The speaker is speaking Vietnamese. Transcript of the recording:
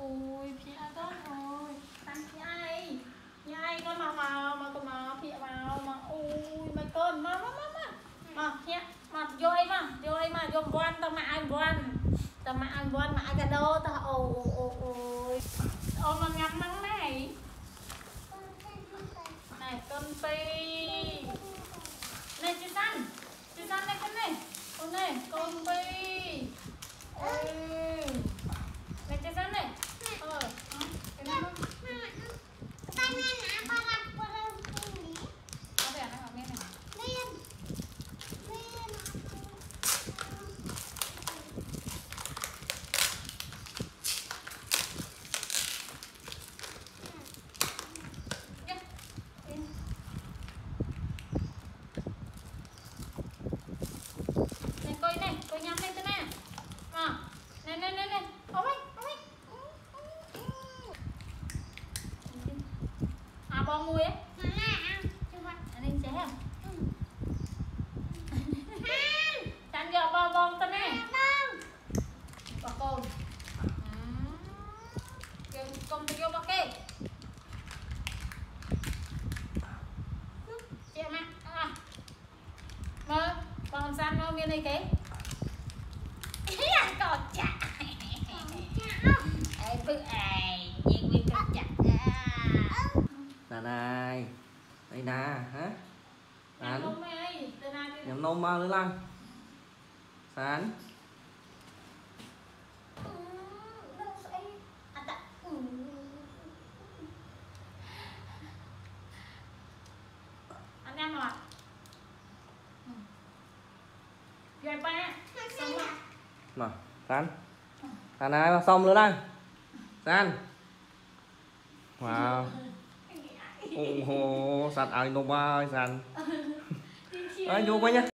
ui phía con rồi tan phía ai con mà con mà phía vào mà ui mày con mà phía mà vô ai mà vô quan tao mà ai quan mà ai cả đô tao ôi mà ngắm nắng này con pi này chị San này con này con pi này chị San này cái này không có vẻ nó ở bên này coi nhắm lên thế này này ôi bong mùi ấy anh em sẽ chẳng giờ bong tên này bà con con vô bà kê chị mà mơ con san nó bên này kế còn chả nhìn con chặt nè này đây nè hả San nhầm nôm mau nữa lăng San anh ăn rồi rồi ba xong rồi mà San San này mà xong nữa đây San wow ồ sạch ai nôm ba ơi San vô qua nhá.